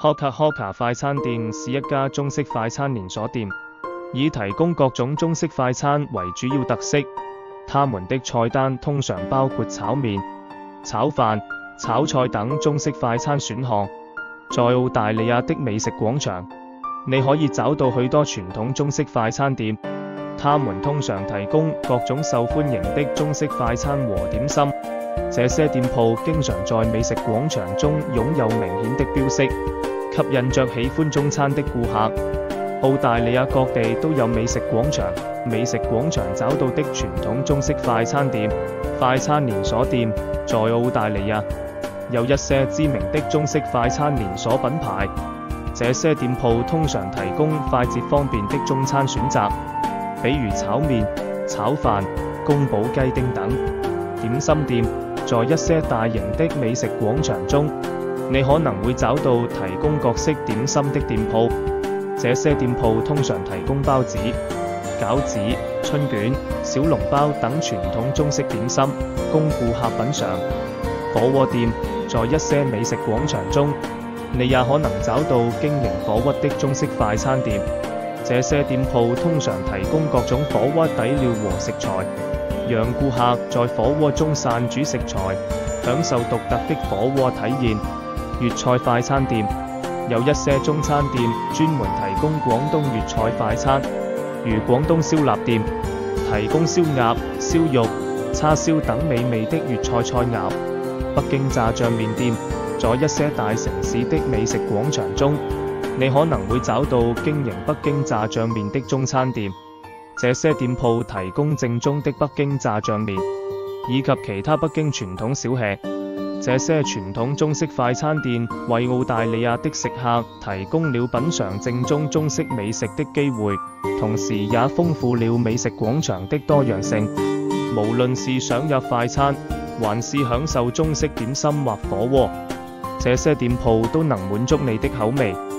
Hoka Hoka 快餐店是一家中式快餐連鎖店，以提供各種中式快餐為主要特色。他們的菜單通常包括炒麵、炒飯、炒菜等中式快餐選項。在澳大利亞的美食廣場，你可以找到許多傳統中式快餐店，他們通常提供各種受歡迎的中式快餐和點心。這些店鋪經常在美食廣場中擁有明顯的標識，吸引着喜歡中餐的顧客。澳大利亞各地都有美食廣場，美食廣場找到的傳統中式快餐店、快餐連鎖店。在澳大利亞有一些知名的中式快餐連鎖品牌，這些店鋪通常提供快捷方便的中餐選擇，比如炒麵、炒飯、宮保雞丁等。點心店在一些大型的美食廣場中，你可能會找到提供各式點心的店鋪，這些店鋪通常提供包子、餃子、春卷、小籠包等傳統中式點心，供顧客品嘗。火鍋店在一些美食廣場中，你也可能找到經營火鍋的中式快餐店，這些店鋪通常提供各種火鍋底料和食材，讓顧客在火鍋中散煮食材，享受獨特的火鍋體驗。粵菜快餐店有一些中餐店專門提供廣東粵菜快餐，如廣東燒臘店，提供燒鴨、燒肉、叉燒等美味的粵菜菜餚。北京炸醬麵店在一些大城市的美食廣場中，你可能會找到經營北京炸醬麵的中餐店，這些店鋪提供正宗的北京炸醬麵，以及其他北京傳統小吃。這些傳統中式快餐店為澳大利亞的食客提供了品嘗正宗中式美食的機會，同時也豐富了美食廣場的多樣性。無論是想入快餐，還是享受中式點心或火鍋，這些店鋪都能滿足你的口味。